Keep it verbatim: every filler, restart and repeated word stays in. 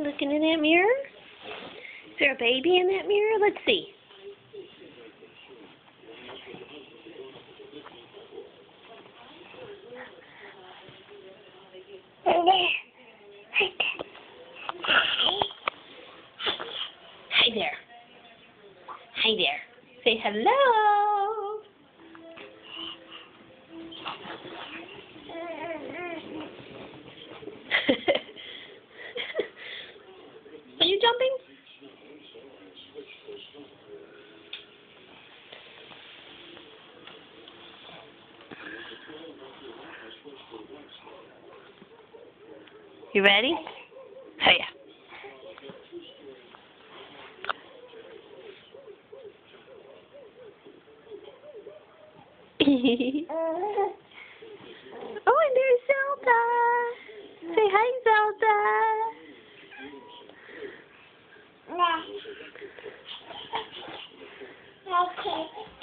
looking in that mirror? Is there a baby in that mirror? Let's see. Hi there. Hi there. Say hello. Are you jumping? You ready? Oh yeah. Oh, and there's Zelda. Say hi, Zelda. Okay.